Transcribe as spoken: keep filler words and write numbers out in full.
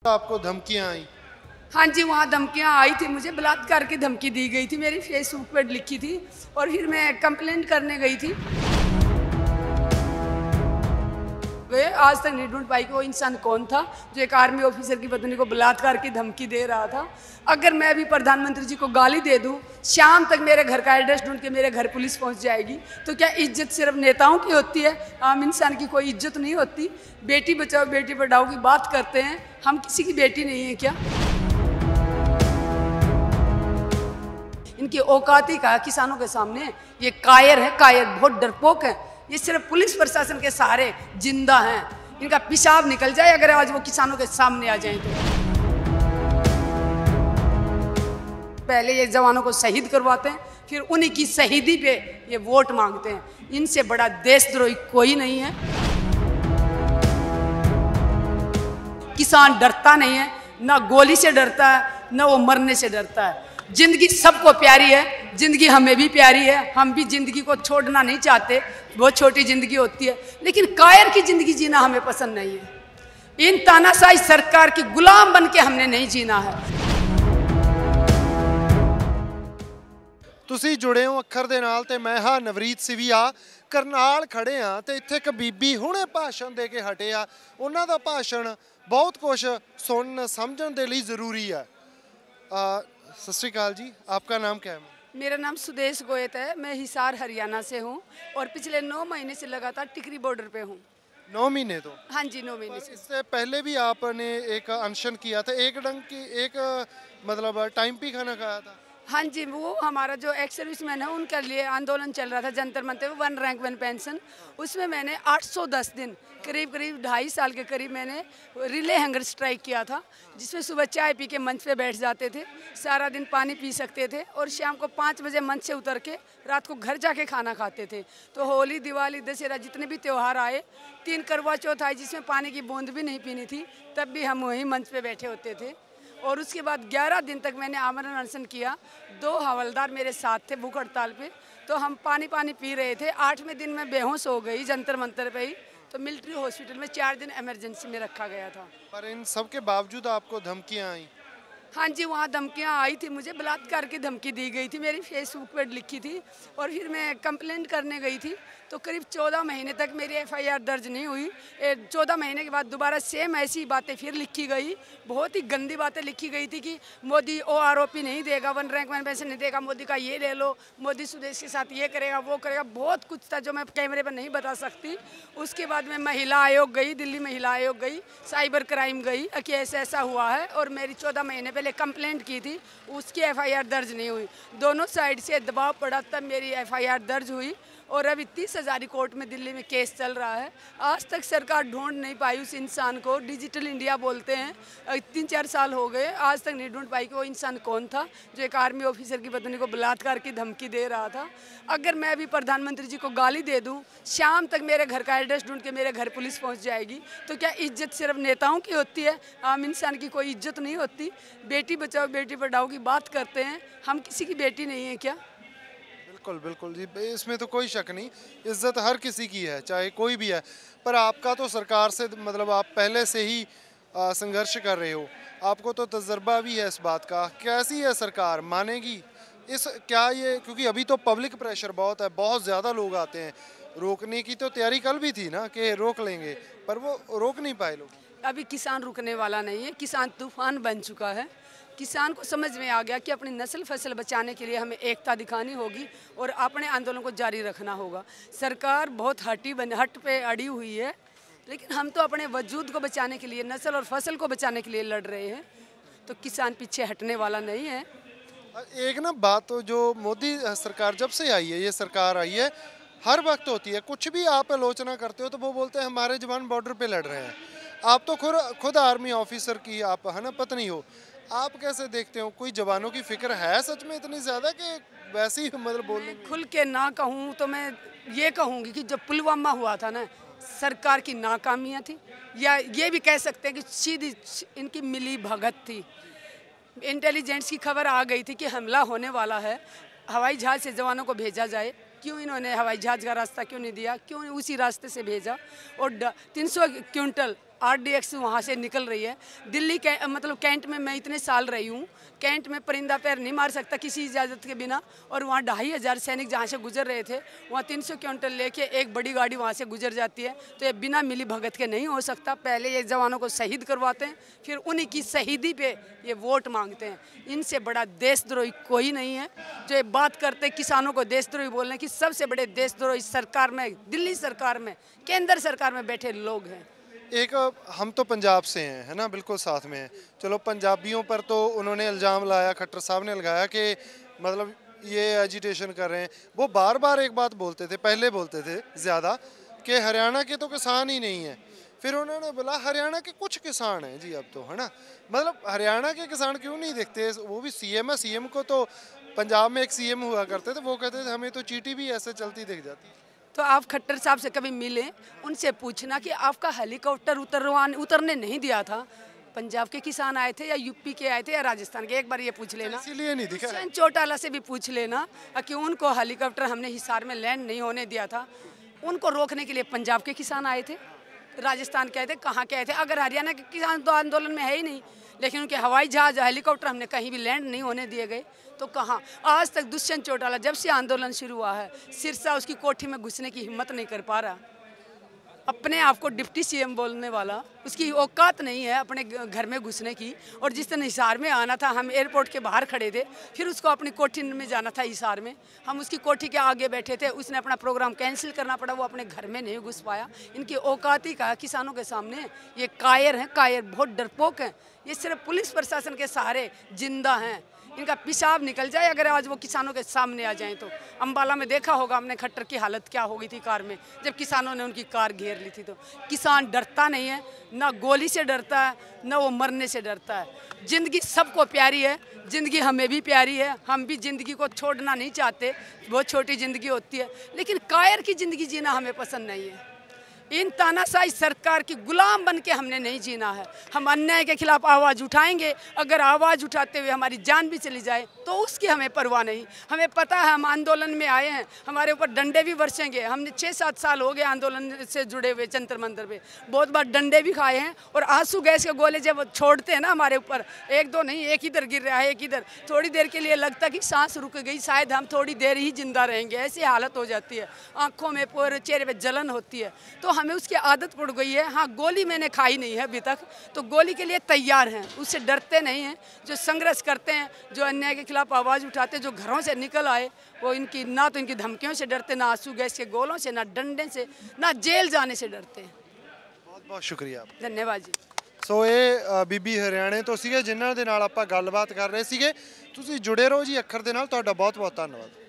आपको धमकियां आई? हाँ जी, वहाँ धमकियाँ आई थी, मुझे बलात्कार की धमकी दी गई थी, मेरी फेसबुक पर लिखी थी और फिर मैं कंप्लेंट करने गई थी। वे आज तक नहीं ढूंढ पाई कि वो इंसान कौन था जो एक आर्मी ऑफिसर की पत्नी को बलात्कार की धमकी दे रहा था। अगर मैं अभी प्रधानमंत्री जी को गाली दे दूं, शाम तक मेरे घर का एड्रेस ढूंढ के मेरे घर पुलिस पहुंच जाएगी, तो क्या इज्जत सिर्फ नेताओं की होती है? आम इंसान की कोई इज्जत नहीं होती? बेटी बचाओ बेटी पढ़ाओ की बात करते हैं, हम किसी की बेटी नहीं है क्या? इनकी औकात ही कहा किसानों के सामने, ये कायर है, कायर, बहुत डरपोक है। ये सिर्फ पुलिस प्रशासन के सहारे जिंदा हैं। इनका पेशाब निकल जाए अगर आज वो किसानों के सामने आ जाएं तो। पहले ये जवानों को शहीद करवाते हैं, फिर उन्हीं की शहीदी पे ये वोट मांगते हैं। इनसे बड़ा देशद्रोही कोई नहीं है। किसान डरता नहीं है, ना गोली से डरता है, ना वो मरने से डरता है। जिंदगी सबको प्यारी है, जिंदगी हमें भी प्यारी है, हम भी जिंदगी को छोड़ना नहीं चाहते। बहुत छोटी जिंदगी होती है, लेकिन कायर की जिंदगी जीना हमें पसंद नहीं है। इन तानाशाही सरकार की गुलाम बन के हमने नहीं जीना है। ਤੁਸੀਂ जुड़े हो ਅੱਖਰ ਦੇ ਨਾਲ ਤੇ ਮੈਂ ਹਾਂ ਨਵਰੀਤ ਸਿਵੀਆ। ਕਰਨਾਲ ਖੜੇ ਆ ਤੇ ਇੱਥੇ ਇੱਕ ਬੀਬੀ ਹੁਣੇ ਭਾਸ਼ਣ ਦੇ ਕੇ ਹਟੇ ਆ। ਉਹਨਾਂ ਦਾ ਭਾਸ਼ਣ ਬਹੁਤ ਕੁਝ ਸੁਣਨ ਸਮਝਣ ਦੇ ਲਈ ਜ਼ਰੂਰੀ ਹੈ। सत श्री अकाल जी, आपका नाम क्या है? मेरा नाम सुदेश गोयत है, मैं हिसार हरियाणा से हूँ और पिछले नौ महीने से लगातार टिकरी बॉर्डर पे हूँ। नौ महीने तो? हाँ जी, नौ महीने से। इससे पहले भी आपने एक अनशन किया था, एक डंग की एक मतलब टाइम पे खाना खाया था? हाँ जी, वो हमारा जो एक्स सर्विसमैन है उनके लिए आंदोलन चल रहा था Jantar Mantar, one rank one pension. उसमें मैंने आठ सौ दस दिन, करीब करीब ढाई साल के करीब मैंने रिले हंगर स्ट्राइक किया था, जिसमें सुबह चाय पी के मंच पे बैठ जाते थे, सारा दिन पानी पी सकते थे और शाम को पाँच बजे मंच से उतर के रात को घर जाके खाना खाते थे। तो होली, दिवाली, दशहरा, जितने भी त्यौहार आए, तीन करवा चौथ आई जिसमें पानी की बूंद भी नहीं पीनी थी, तब भी हम वहीं मंच पे बैठे होते थे। और उसके बाद ग्यारह दिन तक मैंने आमरण अनशन किया। दो हवलदार मेरे साथ थे भूख हड़ताल पे, तो हम पानी पानी पी रहे थे। आठवें दिन में बेहोश हो गई जंतर मंतर पे ही, तो मिलिट्री हॉस्पिटल में चार दिन इमरजेंसी में रखा गया था। पर इन सब के बावजूद आपको धमकियां आई? हाँ जी, वहाँ धमकियाँ आई थी, मुझे बलात्कार की धमकी दी गई थी, मेरी फेसबुक पर लिखी थी और फिर मैं कंप्लेंट करने गई थी। तो करीब चौदह महीने तक मेरी एफआईआर दर्ज नहीं हुई। चौदह महीने के बाद दोबारा सेम ऐसी बातें फिर लिखी गई, बहुत ही गंदी बातें लिखी गई थी कि मोदी ओ आरोपी नहीं देगा, वन रैंक वन पेंशन नहीं देगा, मोदी का ये ले लो, मोदी स्वदेश के साथ ये करेगा वो करेगा, बहुत कुछ था जो मैं कैमरे पर नहीं बता सकती। उसके बाद मैं महिला आयोग गई, दिल्ली महिला आयोग गई, साइबर क्राइम गई कि ऐसा ऐसा हुआ है और मेरी चौदह महीने पहले कंप्लेंट की थी, उसकी एफआईआर दर्ज नहीं हुई। दोनों साइड से दबाव पड़ा तब मेरी एफआईआर दर्ज हुई और अभी तीस हज़ारी कोर्ट में दिल्ली में केस चल रहा है। आज तक सरकार ढूंढ नहीं पाई उस इंसान को। डिजिटल इंडिया बोलते हैं, तीन चार साल हो गए, आज तक नहीं ढूंढ पाई कि वो इंसान कौन था जो एक आर्मी ऑफिसर की पत्नी को बलात्कार की धमकी दे रहा था। अगर मैं अभी प्रधानमंत्री जी को गाली दे दूं, शाम तक मेरे घर का एड्रेस ढूंढ के मेरे घर पुलिस पहुंच जाएगी, तो क्या इज्जत सिर्फ नेताओं की होती है? आम इंसान की कोई इज्जत नहीं होती? बेटी बचाओ बेटी पढ़ाओ की बात करते हैं, हम किसी की बेटी नहीं है क्या? बिल्कुल बिल्कुल जी, इसमें तो कोई शक नहीं, इज्जत हर किसी की है, चाहे कोई भी है। पर आपका तो सरकार से मतलब आप पहले से ही संघर्ष कर रहे हो, आपको तो तजर्बा भी है इस बात का। कैसी है सरकार, मानेगी इस क्या ये? क्योंकि अभी तो पब्लिक प्रेशर बहुत है, बहुत ज़्यादा लोग आते हैं। रोकने की तो तैयारी कल भी थी ना कि रोक लेंगे, पर वो रोक नहीं पाए लोग। अभी किसान रुकने वाला नहीं है, किसान तूफान बन चुका है। किसान को समझ में आ गया कि अपनी नस्ल फसल बचाने के लिए हमें एकता दिखानी होगी और अपने आंदोलन को जारी रखना होगा। सरकार बहुत हटी बन हट पे अड़ी हुई है, लेकिन हम तो अपने वजूद को बचाने के लिए, नस्ल और फसल को बचाने के लिए लड़ रहे हैं, तो किसान पीछे हटने वाला नहीं है। एक ना बात तो जो मोदी सरकार जब से आई है, ये सरकार आई है, हर वक्त होती है, कुछ भी आप आलोचना करते हो तो वो बोलते हैं हमारे जवान बॉर्डर पे लड़ रहे हैं। आप तो खुद खुद आर्मी ऑफिसर की आप है ना पत्नी हो, आप कैसे देखते हो? कोई जवानों की फिक्र है सच में इतनी ज़्यादा कि वैसे ही मतलब बोलने? खुल के ना कहूँ तो मैं ये कहूँगी कि जब पुलवामा हुआ था ना, सरकार की नाकामियाँ थी, या ये भी कह सकते हैं कि सीधी इनकी मिली भगत थी। इंटेलिजेंस की खबर आ गई थी कि हमला होने वाला है, हवाई जहाज़ से जवानों को भेजा जाए, क्यों इन्होंने हवाई जहाज़ का रास्ता क्यों नहीं दिया, क्यों उसी रास्ते से भेजा? और तीन सौ क्विंटल आरडीएक्स वहाँ से निकल रही है। दिल्ली कै, मतलब कैंट में मैं इतने साल रही हूँ, कैंट में परिंदा पैर नहीं मार सकता किसी इजाज़त के बिना। और वहाँ ढाई हज़ार सैनिक जहाँ से गुजर रहे थे, वहाँ तीन सौ क्विंटल लेके एक बड़ी गाड़ी वहाँ से गुजर जाती है। तो ये बिना मिली भगत के नहीं हो सकता। पहले ये जवानों को शहीद करवाते हैं, फिर उन्हीं की शहीदी पे ये वोट मांगते हैं। इनसे बड़ा देशद्रोही कोई नहीं है। जो ये बात करते किसानों को देशद्रोही बोलने की, सबसे बड़े देशद्रोही सरकार में, दिल्ली सरकार में, केंद्र सरकार में बैठे लोग हैं। एक हम तो पंजाब से हैं, है ना, बिल्कुल साथ में हैं। चलो पंजाबियों पर तो उन्होंने इल्ज़ाम लाया, खट्टर साहब ने लगाया कि मतलब ये एजिटेशन कर रहे हैं। वो बार बार एक बात बोलते थे, पहले बोलते थे ज़्यादा, कि हरियाणा के तो किसान ही नहीं हैं। फिर उन्होंने बोला हरियाणा के कुछ किसान हैं जी अब तो, है ना। मतलब हरियाणा के किसान क्यों नहीं दिखते? वो भी सीएम है। सीएम को तो पंजाब में एक सीएम हुआ करते थे, वो कहते थे हमें तो चीटी भी ऐसे चलती दिख जाती। तो आप खट्टर साहब से कभी मिले, उनसे पूछना कि आपका हेलीकॉप्टर उतरवाने उतरने नहीं दिया था। पंजाब के किसान आए थे या यूपी के आए थे या राजस्थान के, एक बार ये पूछ लेना। इसीलिए नहीं दिखा। दुष्यंत चौटाला से भी पूछ लेना कि उनको हेलीकॉप्टर हमने हिसार में लैंड नहीं होने दिया था। उनको रोकने के लिए पंजाब के किसान आए थे, राजस्थान के आए थे, कहाँ के आए थे। अगर हरियाणा के किसान तो आंदोलन में है ही नहीं, लेकिन उनके हवाई जहाज हेलीकॉप्टर हमने कहीं भी लैंड नहीं होने दिए गए। तो कहाँ आज तक दुष्यंत चौटाला जब से आंदोलन शुरू हुआ है, सिरसा उसकी कोठी में घुसने की हिम्मत नहीं कर पा रहा। अपने आप को डिप्टी सीएम बोलने वाला, उसकी औकात नहीं है अपने घर में घुसने की। और जिस दिन हिसार में आना था, हम एयरपोर्ट के बाहर खड़े थे, फिर उसको अपनी कोठी में जाना था हिसार में, हम उसकी कोठी के आगे बैठे थे। उसने अपना प्रोग्राम कैंसिल करना पड़ा, वो अपने घर में नहीं घुस पाया। इनकी औकात ही कहा किसानों के सामने। ये कायर हैं, कायर, बहुत डरपोक हैं। ये सिर्फ पुलिस प्रशासन के सहारे जिंदा हैं। इनका पेशाब निकल जाए अगर आज वो किसानों के सामने आ जाएं तो। अंबाला में देखा होगा हमने खट्टर की हालत क्या हो गई थी कार में, जब किसानों ने उनकी कार घेर ली थी। तो किसान डरता नहीं है, ना गोली से डरता है, ना वो मरने से डरता है। ज़िंदगी सबको प्यारी है, ज़िंदगी हमें भी प्यारी है, हम भी ज़िंदगी को छोड़ना नहीं चाहते। बहुत छोटी ज़िंदगी होती है, लेकिन कायर की ज़िंदगी जीना हमें पसंद नहीं है। इन तानाशाही सरकार की गुलाम बन के हमने नहीं जीना है। हम अन्याय के खिलाफ आवाज़ उठाएंगे। अगर आवाज़ उठाते हुए हमारी जान भी चली जाए तो उसकी हमें परवाह नहीं। हमें पता है हम आंदोलन में आए हैं, हमारे ऊपर डंडे भी बरसेंगे। हमने छः सात साल हो गए आंदोलन से जुड़े हुए, जंतर मंतर पे बहुत बार डंडे भी खाए हैं। और आंसू गैस के गोले जब छोड़ते हैं ना हमारे ऊपर, एक दो नहीं, एक इधर गिर रहा है, एक इधर, थोड़ी देर के लिए लगता कि सांस रुक गई, शायद हम थोड़ी देर ही जिंदा रहेंगे, ऐसी हालत हो जाती है। आँखों में, पूरे चेहरे पर जलन होती है। तो हमें उसकी आदत पड़ गई है। हाँ, गोली मैंने खाई नहीं है अभी तक, तो गोली के लिए तैयार हैं, उससे डरते नहीं हैं। जो संघर्ष करते हैं, जो अन्याय के खिलाफ आवाज़ उठाते हैं, जो घरों से निकल आए, वो इनकी ना तो इनकी धमकियों से डरते, ना आंसू गैस के गोलों से, ना डंडे से, ना जेल जाने से डरते हैं। बहुत बहुत शुक्रिया आप। धन्यवाद जी। ਸੋ ਇਹ ਬੀਬੀ ਹਰਿਆਣੇ ਤੋਂ ਸੀਗੇ ਜਿਨ੍ਹਾਂ ਦੇ ਨਾਲ ਆਪਾਂ ਗੱਲਬਾਤ ਕਰ ਰਹੇ ਸੀਗੇ। ਤੁਸੀਂ ਜੁੜੇ ਰਹੋ ਜੀ ਅੱਖਰ ਦੇ ਨਾਲ। ਤੁਹਾਡਾ ਬਹੁਤ ਬਹੁਤ ਧੰਨਵਾਦ।